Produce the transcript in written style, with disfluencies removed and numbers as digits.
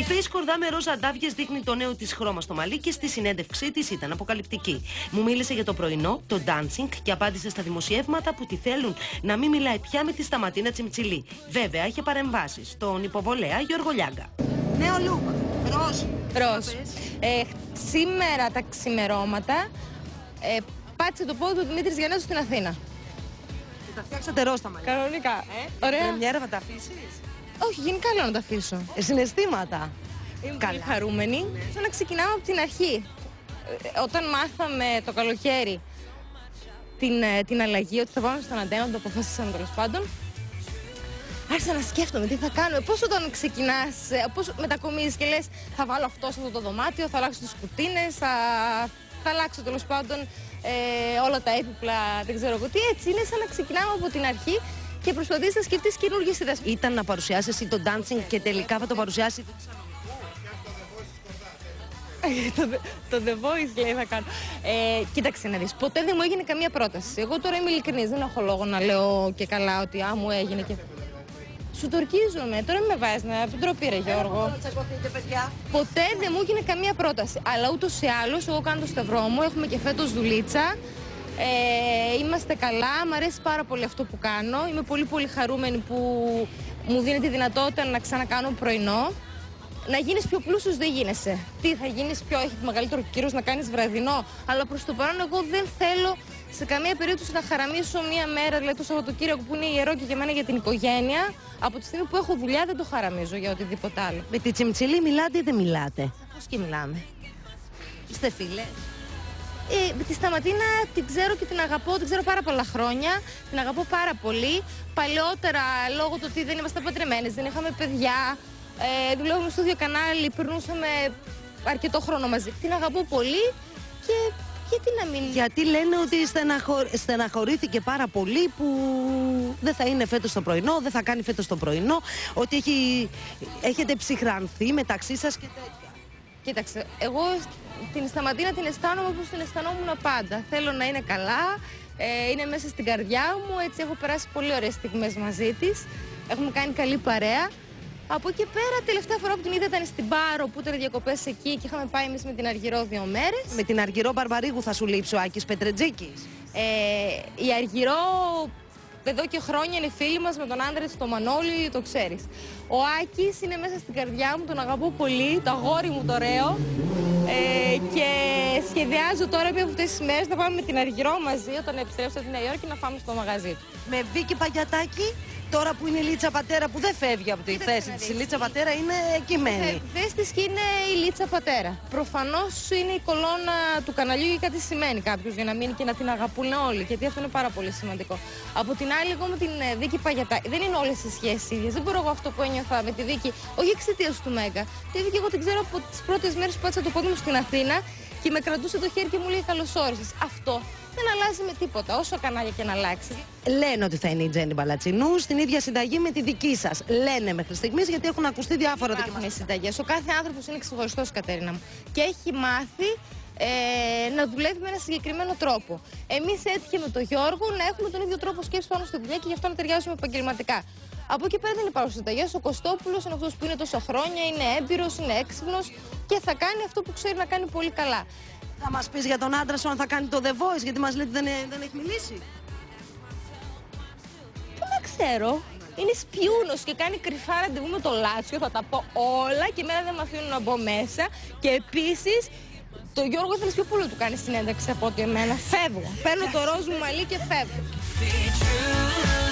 Η Face Κορδά με ροζ αντάβιες δείχνει το νέο της χρώμα στο μαλλί και στη συνέντευξή της ήταν αποκαλυπτική. Μου μίλησε για το πρωινό, το dancing και απάντησε στα δημοσιεύματα που τη θέλουν να μην μιλάει πια με τη Σταματίνα Τσιμτσιλή. Βέβαια, είχε παρεμβάσεις στον υποβολέα Γιώργο Λιάγκα. Νέο look, ροζ. Σήμερα τα ξημερώματα πάτησε το πόδι του Δημήτρης Γιαννέζου στην Αθήνα. Τα φτιάξατε ροζ τα μαλλιά. Κανονικά. Ωραία. Πρεμιέρα θα τα αφήσεις? Όχι, γενικά λέω να τα αφήσω. Συναισθήματα. Είμαι πολύ χαρούμενη. Σαν να ξεκινάμε από την αρχή. Όταν μάθαμε το καλοκαίρι την αλλαγή, ότι θα πάμε στον Αντένα, το αποφασίσαμε τέλος πάντων, άρχισα να σκέφτομαι τι θα κάνουμε. Πώς όταν ξεκινάς, πώς μετακομίζεις και λες θα βάλω αυτό σε αυτό το δωμάτιο, θα αλλάξω τις κουρτίνες, θα αλλάξω τέλος πάντων όλα τα έπιπλα, δεν ξέρω εγώ τι. Έτσι είναι σαν να ξεκινάμε από την αρχή και προσπαθείς να σκεφτείς καινούργιες ιδέες. Ήταν να παρουσιάσεις εσύ το dancing και τελικά θα το παρουσιάσει το The Voice λέει θα κάνω. Κοίταξε να δεις, ποτέ δεν μου έγινε καμία πρόταση. Εγώ τώρα είμαι ειλικρινής, δεν έχω λόγο να λέω και καλά ότι μου έγινε και... Σου το ορκίζομαι, τώρα με βάζεις να την τροπή ρε Γιώργο. Ποτέ δεν μου έγινε καμία πρόταση, αλλά ούτως ή άλλως εγώ κάνω το σταυρό μου, έχουμε και φέτος δουλίτσα. Είμαστε καλά, μου αρέσει πάρα πολύ αυτό που κάνω. Είμαι πολύ χαρούμενη που μου δίνει τη δυνατότητα να ξανακάνω πρωινό. Να γίνεις πιο πλούσιος δεν γίνεσαι. Τι θα γίνεις πιο, έχει μεγαλύτερο κύρος να κάνεις βραδινό. Αλλά προς το παρόν εγώ δεν θέλω σε καμία περίπτωση να χαραμίσω μία μέρα, δηλαδή το Σαββατοκύριακο που είναι ιερό και για μένα για την οικογένεια. Από τη στιγμή που έχω δουλειά δεν το χαραμίζω για οτιδήποτε άλλο. Με τη Τσιμτσιλή μιλάτε ή δεν μιλάτε? Πώς και μιλάμε. Είστε φίλες? Τη Σταματίνα την ξέρω και την αγαπώ, την ξέρω πάρα πολλά χρόνια. Την αγαπώ πάρα πολύ. Παλαιότερα, λόγω του ότι δεν ήμασταν παντρεμένες, δεν είχαμε παιδιά, δουλεύουμε στο ίδιο κανάλι, περνούσαμε αρκετό χρόνο μαζί. Την αγαπώ πολύ και γιατί να μην... Γιατί λένε ότι στεναχωρήθηκε πάρα πολύ που δεν θα είναι φέτος το πρωινό, δεν θα κάνει φέτος το πρωινό, ότι έχετε ψυχρανθεί μεταξύ σας και τέτοια. Κοίταξε, εγώ την Σταματίνα την αισθάνομαι όπως την αισθανόμουν πάντα. Θέλω να είναι καλά, είναι μέσα στην καρδιά μου, έτσι έχω περάσει πολύ ωραίες στιγμές μαζί της. Έχουμε κάνει καλή παρέα. Από εκεί πέρα, τελευταία φορά που την είδα ήταν στην Πάρο που ήταν διακοπές εκεί και είχαμε πάει εμείς με την Αργυρό 2 μέρες. Με την Αργυρό Μπαρμπαρίγου θα σου λείψει ο Άκης Πετρετζίκης? Η Αργυρό εδώ και χρόνια είναι φίλη μας, με τον άντρα της, το Μανώλη, το ξέρεις. Ο Άκης είναι μέσα στην καρδιά μου, τον αγαπώ πολύ, το αγόρι μου το ωραίο. Και σχεδιάζω τώρα από αυτές τις μέρες να πάμε με την Αργυρό μαζί όταν επιστρέψω από τη Νέα Υόρκη να πάμε στο μαγαζί του. Με Βίκη Παγιατάκη, τώρα που είναι η Λίτσα Πατέρα, που δεν φεύγει από τη θέση της. Η Λίτσα Πατέρα είναι κειμένη. Δες της και είναι η Λίτσα Πατέρα. Προφανώς είναι η κολόνα του καναλιού και κάτι σημαίνει κάποιος για να μείνει και να την αγαπούν όλοι. Γιατί αυτό είναι πάρα πολύ σημαντικό. Από την άλλη, εγώ με την Βίκη Παγιατάκη, δεν είναι όλες οι σχέσεις ίδιες. Δεν μπορώ εγώ αυτό που ένιωθα με τη Βίκη, όχι εξαιτίας του Μέγκα. Τη Βίκη, εγώ την ξέρω από τις πρώτες μέρες που πάτησα το πόδι μου στην Αθήνα και με κρατούσε το χέρι και μου λέει καλώς όρισες. Αυτό δεν αλλάζει με τίποτα, όσο κανάλια και να αλλάξει. Λένε ότι θα είναι η Τζέννη Μπαλατσινού στην ίδια συνταγή με τη δική σας. Λένε μέχρι στιγμής, γιατί έχουν ακουστεί διάφορα δοκιμαστικά συνταγές. Ο κάθε άνθρωπος είναι ξεχωριστός, Κατερίνα μου. Και έχει μάθει να δουλεύει με ένα συγκεκριμένο τρόπο. Εμείς έτυχε με τον Γιώργο να έχουμε τον ίδιο τρόπο σκέψης πάνω στη δουλειά και γι' αυτό να ταιριάζουμε επαγγελματικά. Από εκεί πέρα δεν υπάρχουν συνταγές. Ο Κωστόπουλος είναι αυτός που είναι τόσα χρόνια, είναι έμπειρος, είναι έξυπνος και θα κάνει αυτό που ξέρει να κάνει πολύ καλά. Θα μας πεις για τον άντρα σου αν θα κάνει το The Voice, γιατί μας λέει ότι δεν έχει μιλήσει. Δεν ξέρω. Είναι σπιούνος και κάνει κρυφά ραντεβού με το Λάτσιο, θα τα πω όλα και εμένα δεν με αφήνουν να μπω μέσα. Και επίσης, το Γιώργο θέλει πιο πολύ του κάνει συνέντευξη από ότι εμένα. Φεύγω. Παίρνω το ροζ μου μαλλί και φεύγω.